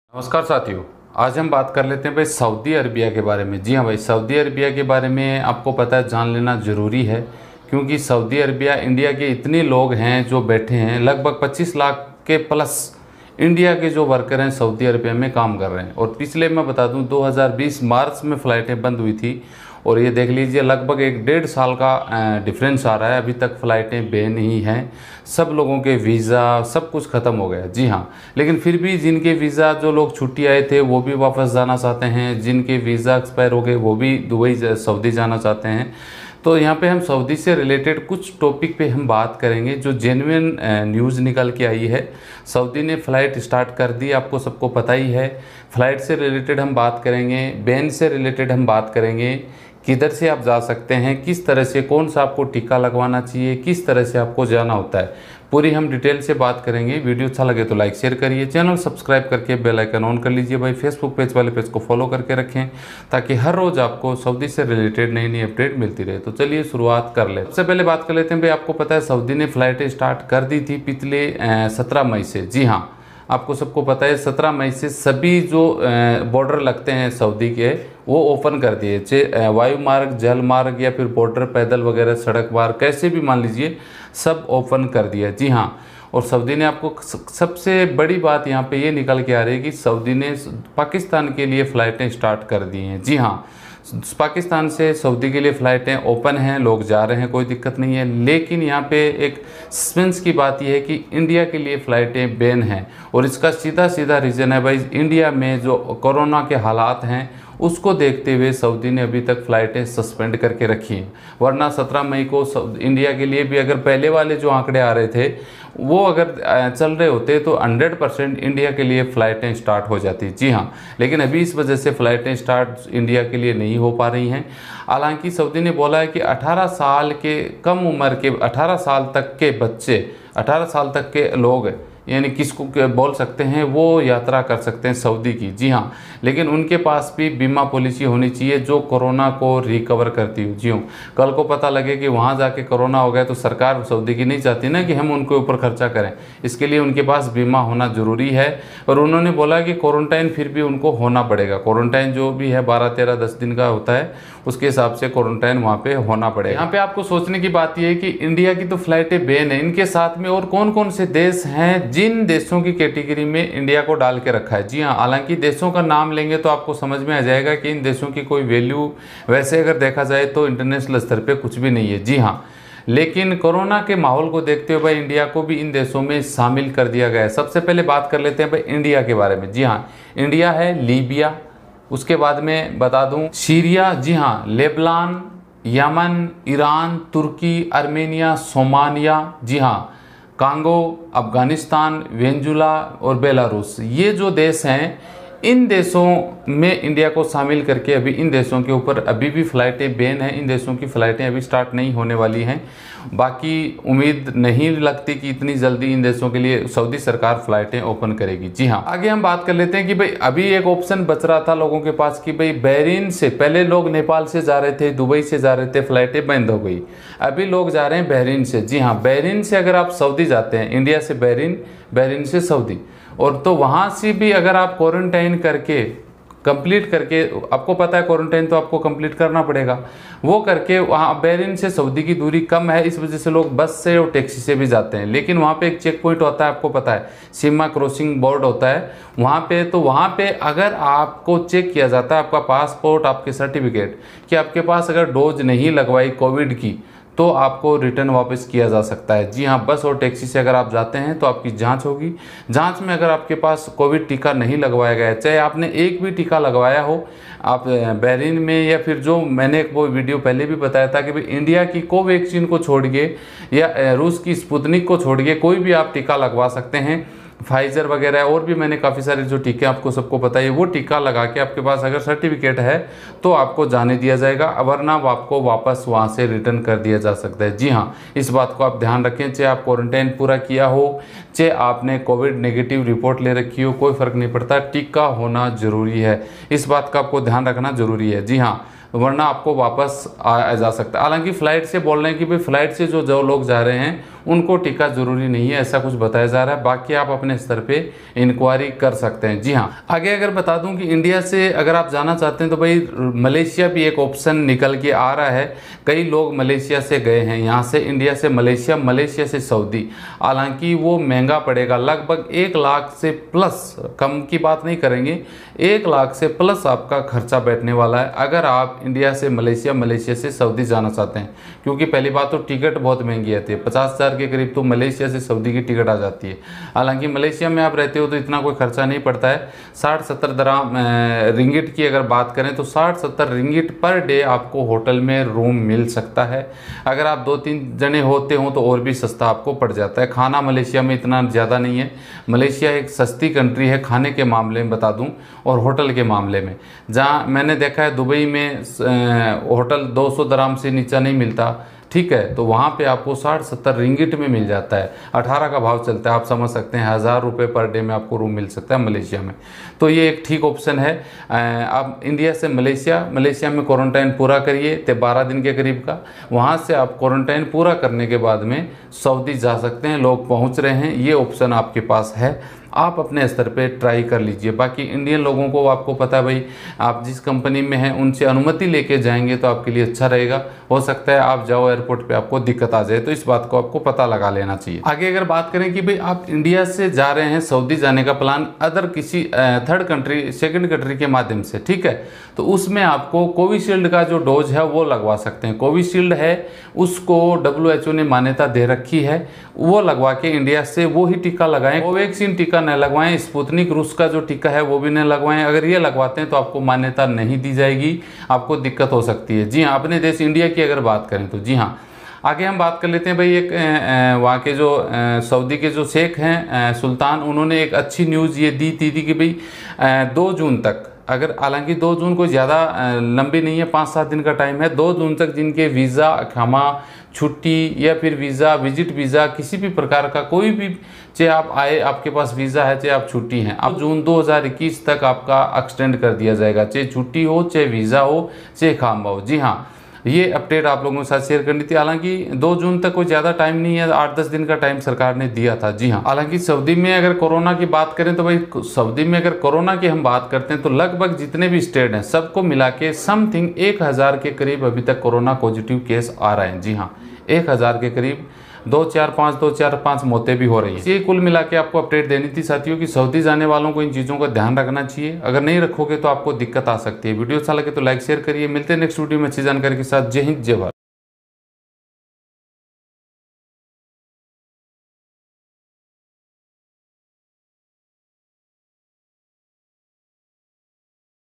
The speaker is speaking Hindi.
नमस्कार साथियों। आज हम बात कर लेते हैं भाई सऊदी अरबिया के बारे में। जी हाँ भाई, सऊदी अरबिया के बारे में आपको पता है, जान लेना ज़रूरी है, क्योंकि सऊदी अरबिया इंडिया के इतने लोग हैं जो बैठे हैं, लगभग 25 लाख के प्लस इंडिया के जो वर्कर हैं सऊदी अरबिया में काम कर रहे हैं। और पिछले मैं बता दूं 2020 मार्च में फ़्लाइटें बंद हुई थी, और ये देख लीजिए लगभग 1-1.5 साल का डिफरेंस आ रहा है। अभी तक फ़्लाइटें बेन ही हैं, सब लोगों के वीज़ा सब कुछ ख़त्म हो गया। जी हाँ, लेकिन फिर भी जिनके वीज़ा, जो लोग छुट्टी आए थे वो भी वापस जाना चाहते हैं, जिनके वीज़ा एक्सपायर हो गए वो भी दुबई सऊदी जाना चाहते हैं। तो यहाँ पे हम सऊदी से रिलेटेड कुछ टॉपिक पे हम बात करेंगे जो जेन्युइन न्यूज़ निकल के आई है। सऊदी ने फ़्लाइट स्टार्ट कर दी, आपको सबको पता ही है। फ़्लाइट से रिलेटेड हम बात करेंगे, बैन से रिलेटेड हम बात करेंगे, किधर से आप जा सकते हैं, किस तरह से, कौन सा आपको टीका लगवाना चाहिए, किस तरह से आपको जाना होता है, पूरी हम डिटेल से बात करेंगे। वीडियो अच्छा लगे तो लाइक शेयर करिए, चैनल सब्सक्राइब करके बेल आइकन ऑन कर लीजिए भाई। फेसबुक पेज वाले पेज को फॉलो करके रखें ताकि हर रोज़ आपको सऊदी से रिलेटेड नई नई अपडेट मिलती रहे। तो चलिए शुरुआत कर ले। सबसे पहले बात कर लेते हैं भाई, आपको पता है सऊदी ने फ़्लाइटें स्टार्ट कर दी थी पिछले 17 मई से। जी हाँ, आपको सबको पता है 17 मई से सभी जो बॉर्डर लगते हैं सऊदी के वो ओपन कर दिए, चाहे वायु मार्ग, जल मार्ग या फिर बॉर्डर पैदल वगैरह, सड़क मार्ग, कैसे भी मान लीजिए, सब ओपन कर दिया। जी हाँ, और सऊदी ने, आपको सबसे बड़ी बात यहाँ पे ये निकल के आ रही है कि सऊदी ने पाकिस्तान के लिए फ़्लाइटें स्टार्ट कर दी हैं। जी हाँ, पाकिस्तान से सऊदी के लिए फ़्लाइटें ओपन हैं, लोग जा रहे हैं, कोई दिक्कत नहीं है। लेकिन यहाँ पे एक सस्पेंस की बात यह है कि इंडिया के लिए फ़्लाइटें बैन हैं, और इसका सीधा सीधा रीज़न है भाई, इंडिया में जो कोरोना के हालात हैं उसको देखते हुए सऊदी ने अभी तक फ़्लाइटें सस्पेंड करके रखी हैं। वरना 17 मई को इंडिया के लिए भी अगर पहले वाले जो आंकड़े आ रहे थे वो अगर चल रहे होते तो 100% इंडिया के लिए फ़्लाइटें स्टार्ट हो जाती। जी हाँ, लेकिन अभी इस वजह से फ़्लाइटें स्टार्ट इंडिया के लिए नहीं हो पा रही हैं। हालांकि सऊदी ने बोला है कि 18 साल के कम उम्र के, 18 साल तक के बच्चे, 18 साल तक के लोग, यानी किसको बोल सकते हैं, वो यात्रा कर सकते हैं सऊदी की। जी हाँ, लेकिन उनके पास भी बीमा पॉलिसी होनी चाहिए जो कोरोना को रिकवर करती हो। जी हाँ, कल को पता लगे कि वहाँ जाके कोरोना हो गया तो सरकार सऊदी की नहीं चाहती ना कि हम उनके ऊपर खर्चा करें, इसके लिए उनके पास बीमा होना ज़रूरी है। और उन्होंने बोला कि क्वारंटाइन फिर भी उनको होना पड़ेगा, क्वारंटाइन जो भी है 12-13-10 दिन का होता है, उसके हिसाब से क्वारंटाइन वहाँ पे होना पड़ेगा। यहाँ पे आपको सोचने की बात यह है कि इंडिया की तो फ़्लाइटें बैन है, इनके साथ में और कौन कौन से देश हैं जिन देशों की कैटेगरी में इंडिया को डाल के रखा है। जी हाँ, हालांकि देशों का नाम लेंगे तो आपको समझ में आ जाएगा कि इन देशों की कोई वैल्यू वैसे अगर देखा जाए तो इंटरनेशनल स्तर पे कुछ भी नहीं है। जी हाँ, लेकिन कोरोना के माहौल को देखते हुए भाई इंडिया को भी इन देशों में शामिल कर दिया गया है। सबसे पहले बात कर लेते हैं भाई इंडिया के बारे में। जी हाँ, इंडिया है लीबिया, उसके बाद में बता दूं सीरिया, जी हाँ, लेबनान, यमन, ईरान, तुर्की, आर्मेनिया, सोमालिया, जी हाँ, कांगो, अफगानिस्तान, वेनेजुला और बेलारूस, ये जो देश हैं इन देशों में इंडिया को शामिल करके अभी इन देशों के ऊपर अभी भी फ़्लाइटें बैन हैं। इन देशों की फ़्लाइटें अभी स्टार्ट नहीं होने वाली हैं। बाकी उम्मीद नहीं लगती कि इतनी जल्दी इन देशों के लिए सऊदी सरकार फ़्लाइटें ओपन करेगी। जी हाँ, आगे हम बात कर लेते हैं कि भाई अभी एक ऑप्शन बच रहा था लोगों के पास कि भाई बहरीन से, पहले लोग नेपाल से जा रहे थे, दुबई से जा रहे थे, फ़्लाइटें बंद हो गई, अभी लोग जा रहे हैं बहरीन से। जी हाँ, बहरीन से अगर आप सऊदी जाते हैं, इंडिया से बहरीन, बहरीन से सऊदी, और तो वहाँ से भी अगर आप क्वारंटाइन करके कंप्लीट करके, आपको पता है क्वारंटाइन तो आपको कंप्लीट करना पड़ेगा, वो करके वहाँ बहरीन से सऊदी की दूरी कम है, इस वजह से लोग बस से और टैक्सी से भी जाते हैं। लेकिन वहाँ पे एक चेक पॉइंट होता है, आपको पता है, सीमा क्रॉसिंग बोर्ड होता है वहाँ पे। तो वहाँ पे अगर आपको चेक किया जाता है आपका पासपोर्ट, आपके सर्टिफिकेट, कि आपके पास अगर डोज नहीं लगवाई कोविड की तो आपको रिटर्न वापस किया जा सकता है। जी हाँ, बस और टैक्सी से अगर आप जाते हैं तो आपकी जांच होगी। जांच में अगर आपके पास कोविड टीका नहीं लगवाया गया है, चाहे आपने एक भी टीका लगवाया हो, आप बहरीन में, या फिर जो मैंने वो वीडियो पहले भी बताया था कि भाई इंडिया की कोवैक्सीन को छोड़ के या रूस की स्पुतनिक को छोड़ के कोई भी आप टीका लगवा सकते हैं। फाइजर वगैरह और भी मैंने काफ़ी सारे जो टीके आपको सबको पता है, वो टीका लगा के आपके पास अगर सर्टिफिकेट है तो आपको जाने दिया जाएगा, वरना आपको वापस वहाँ से रिटर्न कर दिया जा सकता है। जी हाँ, इस बात को आप ध्यान रखें, चाहे आप क्वारंटाइन पूरा किया हो, चाहे आपने कोविड नेगेटिव रिपोर्ट ले रखी हो, कोई फ़र्क नहीं पड़ता, टीका होना ज़रूरी है। इस बात का आपको ध्यान रखना ज़रूरी है। जी हाँ, वरना आपको वापस आ जा सकता है। हालांकि फ़्लाइट से बोल रहे हैं कि भाई फ़्लाइट से जो लोग जा रहे हैं उनको टीका ज़रूरी नहीं है, ऐसा कुछ बताया जा रहा है। बाकी आप अपने स्तर पे इंक्वायरी कर सकते हैं। जी हाँ, आगे अगर बता दूं कि इंडिया से अगर आप जाना चाहते हैं तो भाई मलेशिया भी एक ऑप्शन निकल के आ रहा है। कई लोग मलेशिया से गए हैं, यहाँ से इंडिया से मलेशिया, मलेशिया से सऊदी। हालांकि वो महंगा पड़ेगा, लगभग 1 लाख से प्लस, कम की बात नहीं करेंगे, 1 लाख से प्लस आपका खर्चा बैठने वाला है अगर आप इंडिया से मलेशिया, मलेशिया से सऊदी जाना चाहते हैं। क्योंकि पहली बात तो टिकट बहुत महंगी आती है, 50,000 के करीब तो मलेशिया से सऊदी की टिकट आ जाती है। हालांकि मलेशिया में आप रहते हो तो इतना कोई खर्चा नहीं पड़ता है। 60-70 दराम रिंगिट की अगर बात करें तो 60-70 रिंगिट पर डे आपको होटल में रूम मिल सकता है। अगर आप 2-3 जने होते हो तो और भी सस्ता आपको पड़ जाता है। खाना मलेशिया में इतना ज़्यादा नहीं है। मलेशिया एक सस्ती कंट्री है खाने के मामले में बता दूं, और होटल के मामले में। जहां मैंने देखा है दुबई में होटल 200 दराम से नीचा नहीं मिलता, ठीक है, तो वहाँ पे आपको 60-70 रिंगिट में मिल जाता है। 18 का भाव चलता है, आप समझ सकते हैं 1000 रुपये पर डे में आपको रूम मिल सकता है मलेशिया में। तो ये एक ठीक ऑप्शन है। आप इंडिया से मलेशिया में क्वारंटाइन पूरा करिए 12 दिन के करीब का। वहाँ से आप क्वारंटाइन पूरा करने के बाद में सऊदी जा सकते हैं। लोग पहुँच रहे हैं, ये ऑप्शन आपके पास है, आप अपने स्तर पे ट्राई कर लीजिए। बाकी इंडियन लोगों को आपको पता है भाई, आप जिस कंपनी में हैं उनसे अनुमति लेके जाएंगे तो आपके लिए अच्छा रहेगा। हो सकता है आप जाओ एयरपोर्ट पे आपको दिक्कत आ जाए, तो इस बात को आपको पता लगा लेना चाहिए। आगे अगर बात करें कि भाई आप इंडिया से जा रहे हैं सऊदी जाने का प्लान अदर किसी थर्ड कंट्री, सेकंड कंट्री के माध्यम से, ठीक है, तो उसमें आपको कोविशील्ड का जो डोज है वो लगवा सकते हैं। कोविशील्ड है उसको WHO ने मान्यता दे रखी है, वो लगवा के इंडिया से वो ही टीका लगाएं। कोवैक्सीन टीका न लगवाएं, स्पुतनिक रूस का जो टीका है वो भी न लगवाएं। अगर ये लगवाते हैं तो आपको मान्यता नहीं दी जाएगी, आपको दिक्कत हो सकती है। जी हाँ, अपने देश इंडिया की अगर बात करें तो जी हाँ। आगे हम बात कर लेते हैं भाई, एक वहाँ के जो सऊदी के जो शेख हैं सुल्तान, उन्होंने एक अच्छी न्यूज़ ये दी थी कि भाई 2 जून तक, अगर हालांकि 2 जून कोई ज़्यादा लंबी नहीं है, 5-7 दिन का टाइम है। 2 जून तक जिनके वीज़ा, अकामा, छुट्टी या फिर वीज़ा, विजिट वीज़ा, किसी भी प्रकार का कोई भी, चाहे आप आए, आपके पास वीज़ा है, चाहे आप छुट्टी हैं, अब जून 2021 तक आपका एक्सटेंड कर दिया जाएगा, चाहे छुट्टी हो, चाहे वीज़ा हो, चाहे खामा हो। जी हाँ, ये अपडेट आप लोगों के साथ शेयर करनी थी। हालांकि 2 जून तक कोई ज़्यादा टाइम नहीं है, 8-10 दिन का टाइम सरकार ने दिया था। जी हाँ, हालांकि सऊदी में अगर कोरोना की बात करें तो भाई सऊदी में अगर कोरोना की हम बात करते हैं तो लगभग जितने भी स्टेट हैं सबको मिला के समथिंग 1000 के करीब अभी तक कोरोना पॉजिटिव केस आ रहे हैं। जी हाँ, 1000 के करीब 2-4-5 मौतें भी हो रही है। ये कुल मिला के आपको अपडेट देनी थी साथियों कि सऊदी जाने वालों को इन चीज़ों का ध्यान रखना चाहिए। अगर नहीं रखोगे तो आपको दिक्कत आ सकती है। वीडियो अच्छा लगे तो लाइक शेयर करिए। मिलते हैं नेक्स्ट वीडियो में अच्छी जानकारी के साथ। जय हिंद, जय भारत।